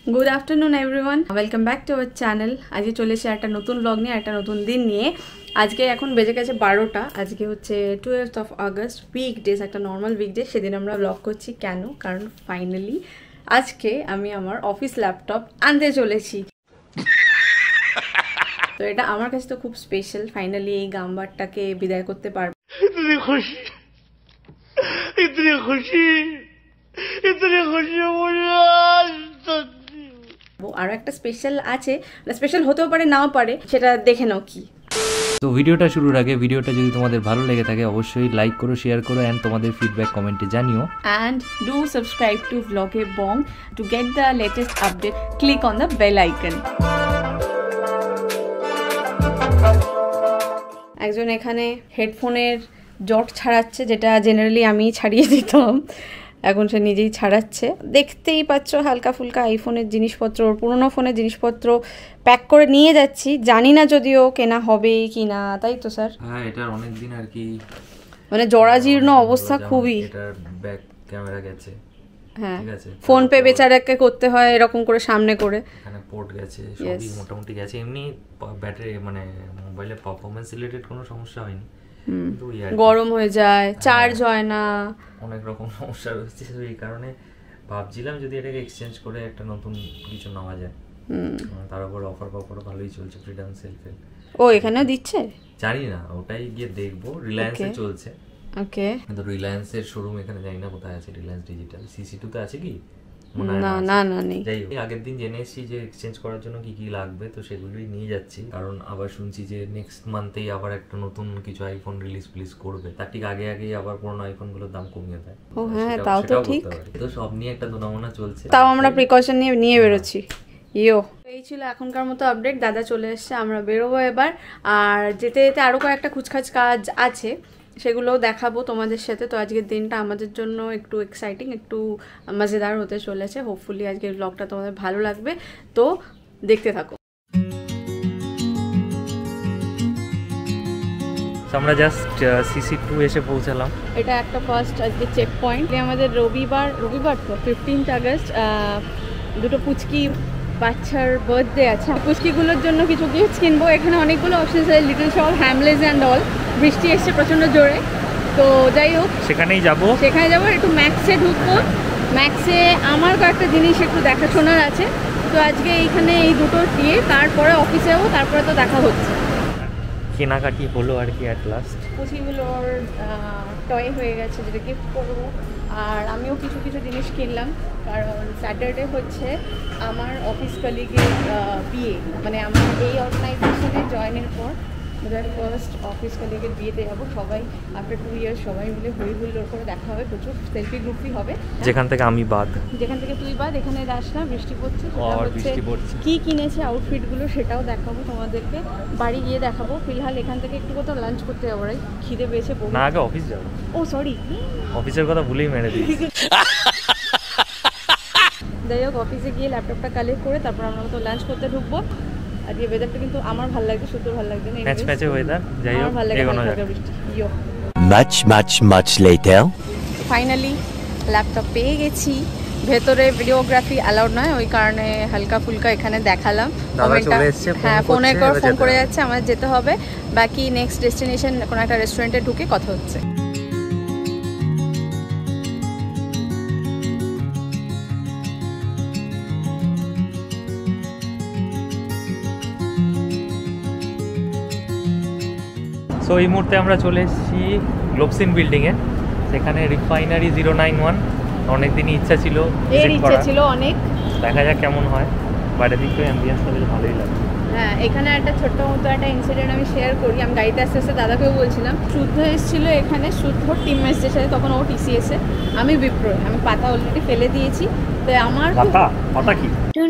Good afternoon everyone welcome back to our channel. आज चले एक नतून ब्लग नहीं एक नतून दिन नहीं आज के एखन बेजे गेछे 12टा। आज के होच्छे 12th of August वीकडेज एक नर्माल वीकडे सेदिन आमरा ब्लग करछि केन कारण फाइनली आज के आमी आमार अफिस लैपटप आनते चलेछि। तो এটা আমার কাছে তো খুব স্পেশাল ফাইনালি এই গাম্বারটাকে বিদায় করতে পারবো। इतनी खुशी আর একটা স্পেশাল আছে, স্পেশাল হতেও পারে নাও পারে, সেটা দেখে নাও কি। তো ভিডিওটা শুরুর আগে ভিডিওটা যদি তোমাদের ভালো লেগে থাকে অবশ্যই লাইক করো, শেয়ার করো এন্ড তোমাদের ফিডব্যাক কমেন্টে জানিও। And do subscribe to Vlog-E-Bong to get the latest update. Click on the bell icon. একজন এখানে হেডফোনের জট ছাড়াচ্ছে, যেটা জেনারেলি আমি ছাড়িয়ে দিতাম, এখন সে নিজেই ছাড়াচ্ছে। দেখতেই পাচ্ছ হালকা ফুলকা আইফোনের জিনিসপত্র, পুরনো ফোনের জিনিসপত্র প্যাক করে নিয়ে যাচ্ছি। জানি না যদিও কেনা হবে কি না, তাই তো স্যার? হ্যাঁ, এটা অনেক দিন আর কি, মানে জরাজীর্ণ অবস্থা খুবই। এটার ব্যাক ক্যামেরা গেছে, হ্যাঁ, ফোন পে বেচারাকে করতে হয় এরকম করে সামনে করে, এখানে পোর্ট গেছে, সবই মোটামুটি গেছে। এমনি ব্যাটারি মানে মোবাইলের পারফরম্যান্স রিলেটেড কোনো সমস্যা হয়নি, কিন্তু গরম হয়ে যায়, চার্জ হয় না, অনেক রকম সমস্যা রয়েছে। এই কারণে ভাবছিলাম যদি এটাকে এক্সচেঞ্জ করে একটা নতুন কিছু নেওয়া যায়। তার উপর অফার ভালোই চলছে, ফ্রিডম সেলফে। ও এখানেও দিচ্ছে, জানি না, ওটাই গিয়ে দেখবো। রিলায়েন্সে চলছে। ওকে, কিন্তু রিলায়েন্সের শোরুম এখানে জানি না কোথায় আছে। রিলায়েন্স ডিজিটাল CC2 তে আছে কি? না না না নেই। যাই হোক, আগের দিন জেনে এসেছি যে এক্সচেঞ্জ করার জন্য কি কি লাগবে, তো সেগুলোই নিয়ে যাচ্ছি। কারণ আবার শুনছি যে নেক্সট মান্থেই আবার একটা নতুন কিছু আইফোন রিলিজ করবে, তার ঠিক আগেই আবার পুরনো আইফোনগুলোর দাম কমিয়ে দেয়। ও হ্যাঁ, তাও তো ঠিক। তো সব নিয়ে একটা দুনামনা চলছে, তাও আমরা প্রিকশন নিয়ে বেরোচ্ছি। এই ছিল এখনকার মতো আপডেট। দাদা চলে এসছে, আমরা বেরোবো এবার। আর যেতে যেতে আরও কয়েকটা খুচখাচ কাজ আছে, সেগুলোও দেখাবো তোমাদের সাথে। তো আজকের দিনটা আমাদের জন্য একটু এক্সাইটিং, একটু মজাদার হতে চলেছে। হোপফুলি আজকের ব্লগটা তোমাদের ভালো লাগবে, তো দেখতে থাকো। আমরা জাস্ট CC2 এসে পৌঁছালাম। এটা একটা ফার্স্ট আজকে চেক পয়েন্ট। আমাদের রবিবার তো 15th আগস্ট দুটো পুচকি বাচ্চার বার্থডে আছে। পুচকিগুলোর জন্য কিছু গিফট কিনবো। এখানে অনেকগুলো অপশনস আছে, little shop, Hamleys and all. বৃষ্টি এসছে প্রচণ্ড জোরে, তো যাই হোক সেখানে যাবো। একটু ম্যাক্সে ঢুকবো। ম্যাক্সে আমার কয়েকটা জিনিস একটু দেখাশোনার আছে, তো আজকে এইখানে এই দুটো দিয়ে তারপরে অফিসে যাবো, তারপরে তো দেখা হচ্ছে। কেনাকাটি হলো আর কি অ্যাট লাস্ট। পুচিগুলোর টয় হয়ে গেছে, যেটা গিফট করবো। আর আমিও কিছু জিনিস কিনলাম, কারণ স্যাটারডে হচ্ছে আমার অফিস কলিগের বিয়ে। মানে আমার এই অর্গানাইজেশনে জয়েনের পর ফার্স্ট অফিস কলিগের বিয়েতে যাবো। সবাই আফটার 2 ইয়ার্স সবাই মিলে হই হুল্লোড় করে দেখা হবে, প্রচুর সেলফি গ্রুপই হবে। যেখান থেকে তুই বাদ, এখানে যাস না, বৃষ্টি পড়ছে। কি কিনেছে আউটফিটগুলো সেটাও দেখাবো তোমাদেরকে, বাড়ি গিয়ে দেখাবো। ফিলহাল এখান থেকে একটু কোথাও লাঞ্চ করতে যাবো, রাই খিদে পেয়েছে। না, আগে অফিস যাবো। ও সরি, অফিসের কথা ভুলেই মেরে দিয়েছি। যাই হোক, অফিসে গিয়ে ল্যাপটপটা কালেক্ট করে তারপর আমরা তো লাঞ্চ করতে ঢুকবো। আর এই ওয়েদারটা কিন্তু আমার ভালো লাগছে, শুধু ভালো লাগছে না, ম্যাচে ওয়েদার। যাই হোক, ভালো লাগে বৃষ্টি। much later ফাইনালি ল্যাপটপ পেয়ে গেছি। ভেতরে ভিডিওগ্রাফি অ্যালাউড নয়, ওই কারণে হালকা ফুলকা এখানে দেখালাম। হ্যাঁ, ফোন করে যাচ্ছে, আমাদের যেতে হবে। বাকি নেক্সট ডেস্টিনেশন কোনো একটা রেস্টুরেন্টে ঢুকে কথা হচ্ছে। সো এই মুহূর্তে আমরা চলে এসেছি গ্লোবসিন বিল্ডিংয়ে। সেখানে রিফাইনারি 091 অনেকদিনই ইচ্ছা ছিল অনেক। দেখা যাক কেমন হয়। বাইরের দিক থেকে অ্যাম্বিয়েন্সটা বেশ ভালোই লাগে। হ্যাঁ, এখানে একটা ছোট্ট মতো একটা ইনসিডেন্ট আমি শেয়ার করি। আমি গাড়িতে আস্তে আস্তে দাদাকেও বলছিলাম, শুদ্ধ এসেছিলো এখানে, শুদ্ধ টিম এসছে সাথে, তখন ও TCS-এ, আমি বিপ্রো। আমি পাতা অলরেডি ফেলে দিয়েছি। তো আমার পাতা কি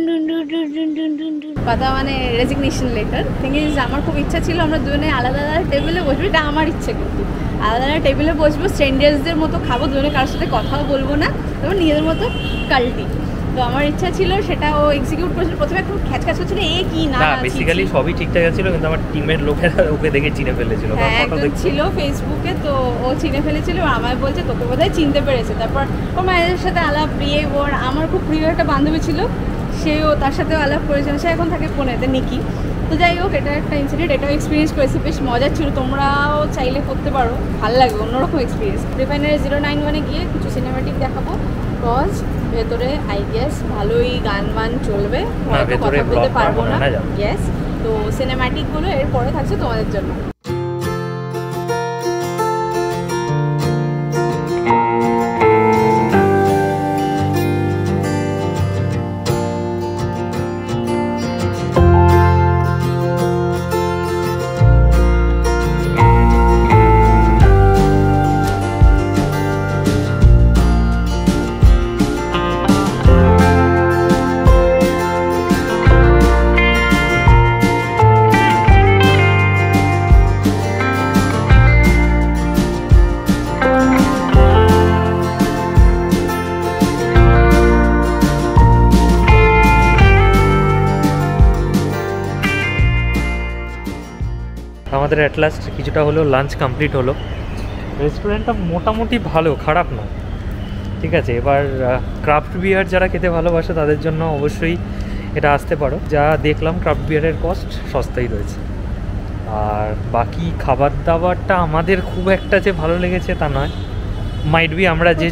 পাতা মানে রেজিগনেশন লেটার। থিং ইজ, আমার খুব ইচ্ছা ছিল আমরা দুজনে আলাদা টেবিলে বসবো। এটা আমার ইচ্ছে, কিন্তু আলাদা টেবিলে বসবো, স্ট্রেঞ্জার্সদের মতো খাবো, দুজনে কারোর সাথে কথাও বলবো না, তবে নিজেদের মতো কাল্টি। তো আমার ইচ্ছা ছিল, সেটা ও এক্সিকিউট করেছিল। প্রথমে একটু খ্যাচখ্যাচ হচ্ছিল, এ কি না, বেসিক্যালি সবই ঠিকঠাক ছিল, কিন্তু আমার টিমের লোকেরা ওকে দেখে চিনে ফেলেছিল। একজন ছিল ফেসবুকে, তো ও চিনে ফেলেছিল, আমায় বলছে তোকে বোধহয় চিনতে পেরেছে। তারপর ওর মায়ের সাথে আলাপ, প্রিয় ওর আমার খুব প্রিয় একটা বান্ধবী ছিল, সেও তার সাথেও আলাপ করেছিলাম, সে এখন থাকে পুনেতে, নিকি। তো যাই হোক, এটা একটা ইনসিডেন্ট, এটাও এক্সপিরিয়েন্স করেছি, বেশ মজার ছিল। তোমরাও চাইলে করতে পারো, ভালো লাগবে, অন্যরকম এক্সপিরিয়েন্স। রিফাইনারি 091-এ গিয়ে কিছু সিনেম্যাটিক দেখাবো, কজ ভেতরে আই গেস ভালোই গান বান চলবে, কথা বলতে পারবো না। ইয়েস, তো সিনেম্যাটিকগুলো এরপরে থাকছে তোমাদের জন্য। আমাদের অ্যাট লাস্ট কিছুটা হলো লাঞ্চ কমপ্লিট হলো। রেস্টুরেন্টটা মোটামুটি ভালো, খারাপ না, ঠিক আছে। এবার ক্রাফট বিয়ার যারা খেতে ভালোবাসে তাদের জন্য অবশ্যই এটা আসতে পারো। যা দেখলাম ক্রাফট বিয়ারের কস্ট সস্তাই রয়েছে। আর বাকি খাবার দাবারটা আমাদের খুব একটা যে ভালো লেগেছে তা নয়, মাইট বি আমরা যে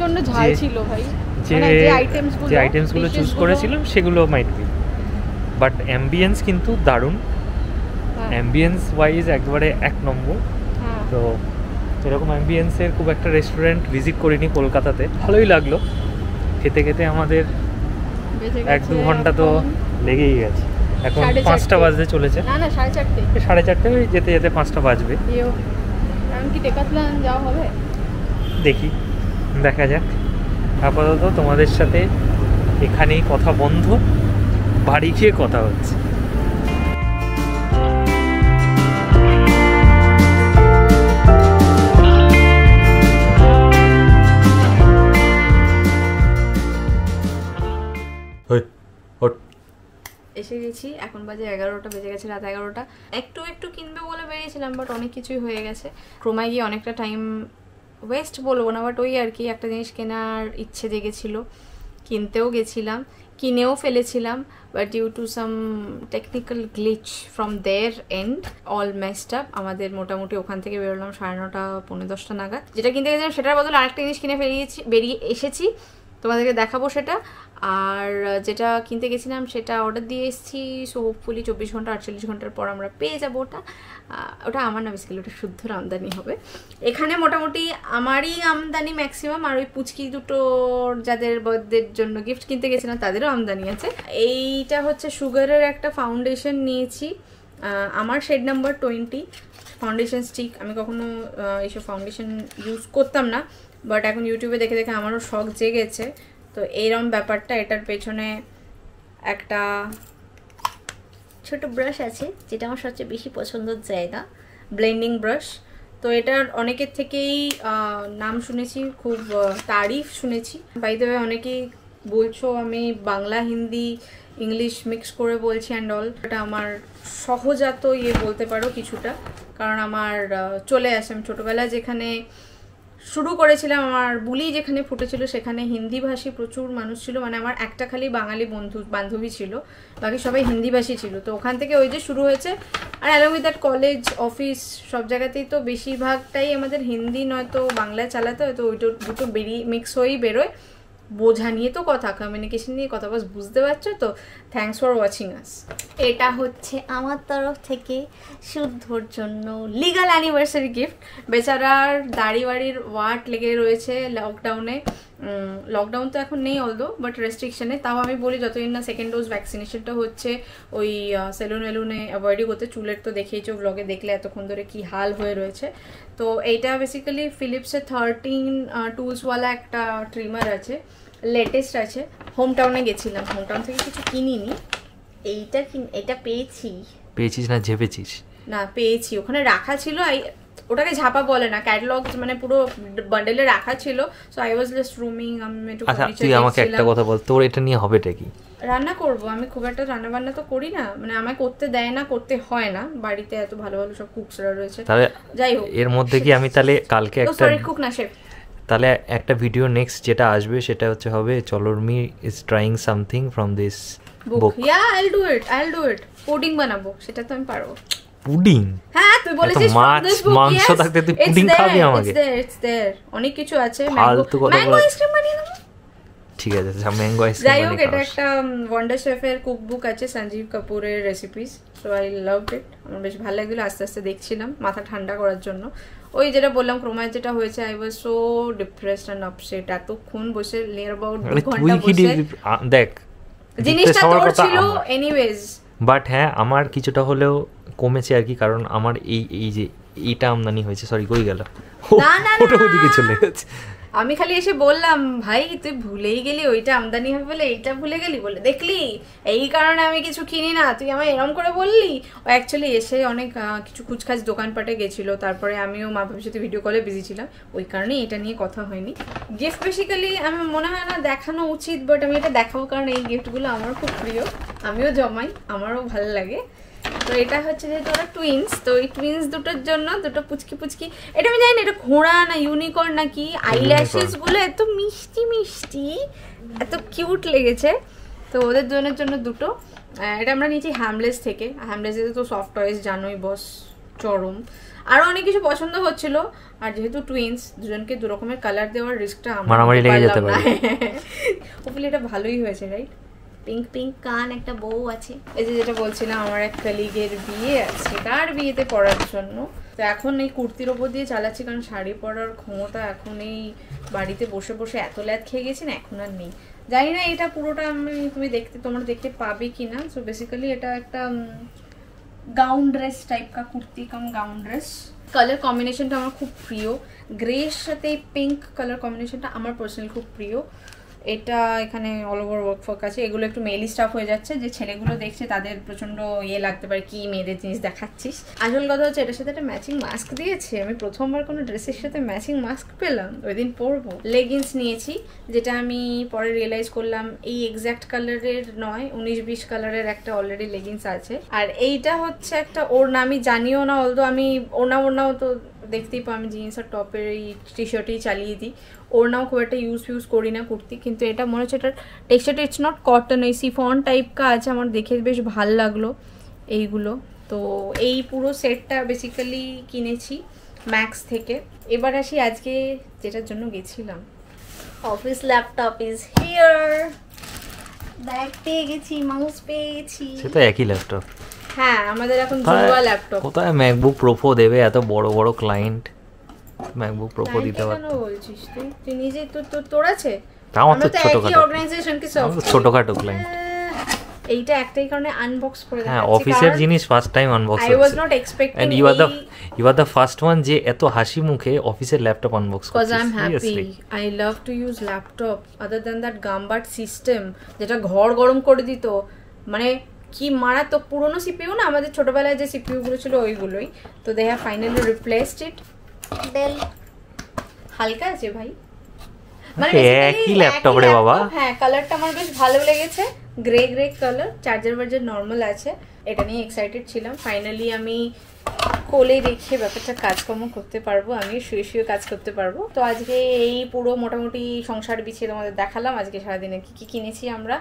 আইটেমসগুলো চুজ করেছিলাম সেগুলো মাইট বি, বাট অ্যাম্বিয়েন্স কিন্তু দারুণ, অ্যাম্বিয়েন্স ওয়াইজ একবারে এক নম্বর। তো এরকম অ্যাম্বিয়েন্সের খুব একটা রেস্টুরেন্ট ভিজিট করিনি কলকাতাতে, ভালোই লাগলো। খেতে খেতে আমাদের 1-2 ঘন্টা তো লেগেই গেছে। এখন 5টা বাজতে চলেছে, না 4:30, 4:30 যেতে যেতে 5টা বাজবে। দেখি, দেখা যাক। আপাতত তোমাদের সাথে এখানেই কথা বন্ধ, বাড়ি গিয়ে কথা হচ্ছে। এসে গেছি, এখন বাজে 11টা বেজে গেছে, রাত 11টা। একটু কিনবে বলে বেরিয়েছিলাম, বাট অনেক কিছুই হয়ে গেছে। ক্রোমায় গিয়ে অনেকটা টাইম ওয়েস্ট বলবো না, বাট ওই আর কি একটা জিনিস কেনার ইচ্ছে জেগেছিল, কিনতেও গেছিলাম, কিনেও ফেলেছিলাম, but due to some technical glitch from their end all messed up. আমাদের মোটামুটি ওখান থেকে বেরোলাম 9:30 পৌনে 10টা নাগাদ। যেটা কিনতে গেছিলাম সেটার বদলে আরেকটা জিনিস কিনে বেরিয়ে এসেছি, তোমাদেরকে দেখাবো সেটা। আর যেটা কিনতে গেছিলাম সেটা অর্ডার দিয়ে এসেছি, সো হোপফুলি 24 ঘন্টা 48 ঘন্টার পর আমরা পেয়ে যাবো ওটা। ওটা আমার না, বেসিক্যালি ওটা শুদ্ধ আমদানি হবে। এখানে মোটামুটি আমারই আমদানি ম্যাক্সিমাম, আর ওই পুচকি দুটোর যাদের বার্থডের জন্য গিফট কিনতে গেছিলাম তাদেরও আমদানি আছে। এইটা হচ্ছে সুগারের একটা ফাউন্ডেশন নিয়েছি, আমার শেড নাম্বার 20 ফাউন্ডেশন স্টিক। আমি কখনো এইসব ফাউন্ডেশন ইউজ করতাম না, বাট এখন ইউটিউবে দেখে দেখে আমারও শখ জেগেছে। তো এইরকম ব্যাপারটা, এটার পেছনে একটা ছোট ব্রাশ আছে যেটা আমার সবচেয়ে বেশি পছন্দের জায়গা, ব্লেন্ডিং ব্রাশ। তো এটার অনেকের থেকেই নাম শুনেছি, খুব তারিফ শুনেছি। বাই দ্য ওয়ে অনেকেই বলছো আমি বাংলা হিন্দি ইংলিশ মিক্স করে বলছি অ্যান্ড অল। এটা আমার সহজাত বলতে পারো কিছুটা, কারণ আমার চলে আসে, আমি ছোটোবেলায় যেখানে শুরু করেছিলাম, আমার বুলি যেখানে ফুটেছিল সেখানে হিন্দিভাষী প্রচুর মানুষ ছিল, মানে আমার একটা খালি বাঙালি বান্ধবী ছিল, বাকি সবাই হিন্দিভাষী ছিল। তো ওখান থেকে ওই যে শুরু হয়েছে, আর along with that college office সব জায়গাতেই তো বেশিরভাগটাই আমাদের হিন্দি নয়তো বাংলায় চালাতে হয়, তো ওইটা দুটো মিক্স হয়েই বেরোয়। বোঝা নিয়ে তো কথা, কমিউনিকেশন নিয়ে কথা, বাস বুঝতে পারছো তো। Thanks for watching us. এটা হচ্ছে আমার তরফ থেকে শুদ্ধর জন্য লিগাল অ্যানিভার্সারি গিফট। বেচারার দাড়ি বাড়ির ওয়াট লেগে রয়েছে লকডাউনে। লকডাউন তো এখন নেই অলদো, বাট রেস্ট্রিকশনে। তাও আমি বলি যতদিন না সেকেন্ড ডোজ ভ্যাকসিনেশনটা হচ্ছে, ওই সেলুন ওয়েলুনে অ্যাভয়েডই করতে। চুলের তো দেখেইছো, ব্লগে দেখলে এতক্ষণ ধরে কি হাল হয়ে রয়েছে। তো এইটা বেসিক্যালি ফিলিপসের 13 টুলসওয়ালা একটা ট্রিমার আছে, লেটেস্ট আছে। হোম টাউনে গেছিলাম, হোম টাউন থেকে কিছু কিনিনি, এটা পেয়েছিস না ঝেপেছিস? না, পেয়েছি, ওখানে রাখা ছিল। ওটাকে ঝাপা বলে না, ক্যাটালগ মানে পুরো বান্ডেলে রাখা ছিল। So I was just roaming. আমি একটু তুই আমাকে একটা কথা বল, তোর এটা নিয়ে হবেটা কি? রান্না করব আমি, খুব একটা রান্না বান্না তো করি না, মানে আমায় করতে দেয় না, করতে হয় না, বাড়িতে এত ভালো ভালো সব কুকসরা রয়েছে। তাহলে যাই হোক, এর মধ্যে কি আমি তাহলে কালকে একটা সরি কুক না শেফ, তাহলে একটা ভিডিও নেক্সট যেটা আসবে সেটা হচ্ছে হবে চলোরমি is trying something from this book yeah I'll do it pudding বানাবো, সেটা তো আমি পারবো। পুডিং? হ্যাঁ তুই বলেছিস মাছ মাংস থাকতে তুই পুডিং খাবি আমাকে? ইটস দেয়ার অনেক কিছু আছে। ম্যাঙ্গো আইসক্রিম বানিয়ে দেবো। ঠিক আছে, ম্যাঙ্গো আইসক্রিম। যাই হোক, এটা একটা ওয়ান্ডার শেফের কুকবুক আছে, সঞ্জীব কাপুরের recipes. So I loved it, আমার বেশ ভালো লাগলো। আস্তে আস্তে দেখছিলাম মাথা ঠান্ডা করার জন্য। ওই যেটা বললাম ক্রোমায় যেটা হয়েছে, I was so depressed and upset. এতক্ষণ বসে নিয়ার অ্যাবাউট 2 ঘন্টা বসে দেখ জিনিসটা তোর ছিল এনিওয়েজ। বাট হ্যাঁ আমার কিছুটা হলেও কমেছে আর কি, কারণ আমার এই যে এইটা আমদানি হয়েছে। সরি কই গেল? ওটা ওদিকে চলে গেছে। আমি খালি এসে বললাম ভাই তুই ভুলেই গেলি ওইটা আমদানি হবে বলে, এইটা ভুলে গেলি বলে, দেখলি এই কারণে আমি কিছু কিনি না, তুই আমায় এরম করে বললি। ও অ্যাকচুয়ালি এসে অনেক কিছু কুচখাচ দোকানপাটে গেছিল, তারপরে আমিও মা বাবার সাথে ভিডিও কলে বিজি ছিলাম, ওই কারণে এটা নিয়ে কথা হয়নি। গিফট বেসিক্যালি আমি মনে হয় না দেখানো উচিত, বাট আমি এটা দেখাবো কারণ এই গিফটগুলো আমার খুব প্রিয়, আমিও জমাই, আমারও ভালো লাগে। তো এটা হচ্ছে যেহেতু ওরা টুইন্স, তো এই টুইন্স দুটোর জন্য দুটো পুচকি পুচকি, এটা আমি জানি না এটা ঘোড়া না ইউনিকর্ন নাকি, আইল্যাশেস গুলো এত মিষ্টি মিষ্টি, এত কিউট লেগেছে। তো ওদের দুজনের জন্য দুটো। এটা আমরা নিয়েছি হ্যামলেস থেকে। হ্যামলেসে তো সফট টয়েস জানোই বস চরম, আরো অনেক কিছু পছন্দ হচ্ছিল। আর যেহেতু টুইন্স দুজনকে দু রকমের কালার দেওয়ার রিস্কটা মারামারি লেগে যেতে পারে। হোপফুলি এটা ভালোই হয়েছে, রাইট? পিঙ্ক পিঙ্ক কান, একটা বউ আছে। এই যে যেটা বলছিলাম আমার এক কলিগের বিয়ে আছে, তার বিয়েতে পরার জন্য। তো এখন এই কুর্তির ওপর দিয়ে চালাচ্ছি, কারণ শাড়ি পরার ক্ষমতা এখন এই বাড়িতে বসে বসে এত ল্যাদ খেয়ে গেছি না, এখন আর নেই। জানি না এটা পুরোটা তোমরা দেখতে পাবে কিনা। সো বেসিক্যালি এটা একটা গাউন ড্রেস টাইপ কা, কুর্তি কাম গাউন ড্রেস। কালার কম্বিনেশনটা আমার খুব প্রিয়, গ্রের সাথে পিঙ্ক কালার কম্বিনেশনটা আমার পার্সোনালি খুব প্রিয়। এটা এখানে অল ওভার ওয়ার্ক আছে, এগুলো একটু মেলি স্টাফ হয়ে যাচ্ছে, যে ছেলেগুলো দেখছে তাদের প্রচন্ড ইয়ে লাগতে পারে, কি মেয়েদের জিনিস দেখাচ্ছিস। আসল কথা হচ্ছে এটার সাথে একটা ম্যাচিং মাস্ক দিয়েছে, আমি প্রথমবার কোনো ড্রেসের সাথে ম্যাচিং মাস্ক পেলাম, ওই দিন পরবো। লেগিংস নিয়েছি, যেটা আমি পরে রিয়েলাইজ করলাম এই এক্স্যাক্ট কালারের নয়, 19-20 কালারের একটা অলরেডি লেগিংস আছে। আর এইটা হচ্ছে একটা ওড়না, আমি জানিও না, অলদো আমি ওড়নাও তো দেখতেই পাই, আমি জিন্স আর টপের এই টি শার্টেই চালিয়ে দিই, ওড়নাও খুব একটা ইউজ করি না কুর্তি। কিন্তু এটা মনে হচ্ছে এটার টেক্সচারটা ইটস নট কটন, এই সিফন টাইপ কা আছে, আমার দেখে বেশ ভাল লাগলো এইগুলো। তো এই পুরো সেটটা বেসিক্যালি কিনেছি ম্যাক্স থেকে। এবার আসি আজকে যেটার জন্য গেছিলাম, office laptop is here. Bag পেয়ে গেছি, মাউস পেয়ে গেছি, সেটা একই ল্যাপটপ। হ্যাঁ আমাদের এখন জুয়া ল্যাপটপ। কোথায় ম্যাকবুক প্রো দেবে, এত বড় বড় ক্লায়েন্ট ম্যাকবুক প্রো দিতে পারে? কেন বলছিস তুই নিজে তোর আছে? আমার তো ছোটখাটো অর্গানাইজেশন কি সব ছোটখাটো ক্লায়েন্ট। এইটা একটাই কারণে আনবক্স করে দেখাচ্ছি। হ্যাঁ অফিসের জিনিস ফার্স্ট টাইম আনবক্স করছি। I was not expecting and you are the first one যে এত হাসি মুখে অফিসের ল্যাপটপ আনবক্স করছিস। Because I'm happy. I love to use laptop other than that Gambart system যেটা ঘর গরম করে দিত, মানে কি মারাত্মক। পুরনো সিপিইউ না, আমাদের ছোটবেলায় যে সিপিইউ গুলো ছিল ওইগুলোই। তো they have finally replaced it. Dell হালকা আছে ভাই, মানে একই ল্যাপটপ রে বাবা। হ্যাঁ কালারটা আমার বেশ ভালো লেগেছে, গ্রে কালার, চার্জার নর্মাল আছে। এটা নিয়ে এক্সাইটেড ছিলাম। ফাইনালি আমি কোলে রেখে ব্যাপারটা কাজকর্ম করতে পারবো, আমি শুয়ে কাজ করতে পারবো। তো আজকে এই পুরো মোটামুটি সংসার বিছিয়ে তোমাদের দেখালাম আজকে সারাদিনে কি কিনেছি আমরা।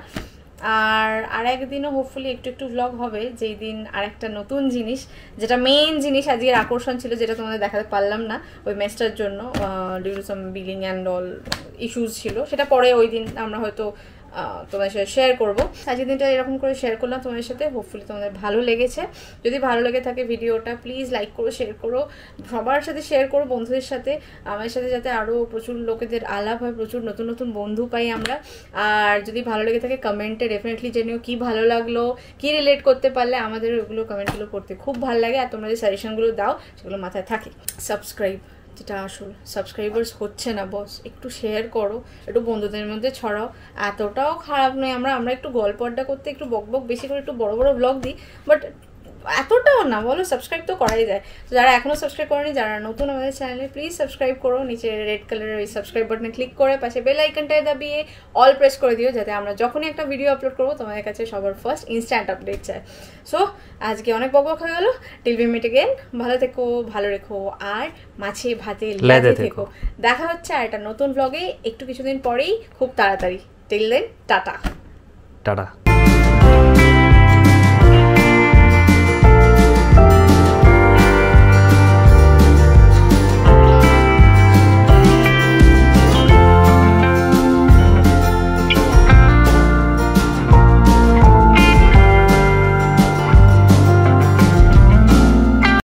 আর একদিনও হোপফুলি একটু ভ্লগ হবে, যেই দিন আর একটা নতুন জিনিস, যেটা মেইন জিনিস আজকের আকর্ষণ ছিল, যেটা তোমাদের দেখাতে পারলাম না ওই মেসটার জন্য, due to some billing and all issues ছিল, সেটা পরে ওই দিন আমরা হয়তো তোমাদের সাথে শেয়ার করবো। আজকের দিনটা এরকম করে শেয়ার করলাম তোমাদের সাথে, হোপফুলি তোমাদের ভালো লেগেছে। যদি ভালো লেগে থাকে ভিডিওটা প্লিজ লাইক করো, শেয়ার করো, সবার সাথে শেয়ার করো, বন্ধুদের সাথে, আমার সাথে, যাতে আরও প্রচুর লোকেদের আলাপ হয়, প্রচুর নতুন বন্ধু পাই আমরা। আর যদি ভালো লেগে থাকে কমেন্টে ডেফিনেটলি জানিও কি ভালো লাগলো, কি রিলেট করতে পারলে, আমাদের ওইগুলো কমেন্টগুলো পড়তে খুব ভালো লাগে। আর তোমরা যে সাজেশনগুলো দাও সেগুলো মাথায় থাকে। সাবস্ক্রাইব, যেটা আসল সাবস্ক্রাইবার্স হচ্ছে না বস, একটু শেয়ার করো, একটু বন্ধুদের মধ্যে ছড়াও। এতটাও খারাপ নয়, আমরা একটু গল্প আড্ডা করতে একটু বক বেশি করে একটু বড় ব্লগ দিই, বাট এতটাও না বলো, সাবস্ক্রাইব তো করাই যায়। তো যারা এখনও সাবস্ক্রাইব করেনি, যারা নতুন আমাদের চ্যানেলে, প্লিজ সাবস্ক্রাইব করো, নিচে রেড কালারের ওই সাবস্ক্রাইব বাটনে ক্লিক করে পাশে বেল আইকনটায় দাবিয়ে অল প্রেস করে দিও, যাতে আমরা যখনই একটা ভিডিও আপলোড করবো তোমাদের কাছে সবার ফার্স্ট ইনস্ট্যান্ট আপডেট চায়। সো আজকে অনেক বক হয়ে গেল, টিল উই মিট অ্যাগেন। ভালো থেকো, ভালো রেখো, আর মাছে ভাতে লেগে থেকো। দেখা হচ্ছে আর একটা নতুন ব্লগে একটু কিছুদিন পরেই, খুব তাড়াতাড়ি। Till then tata.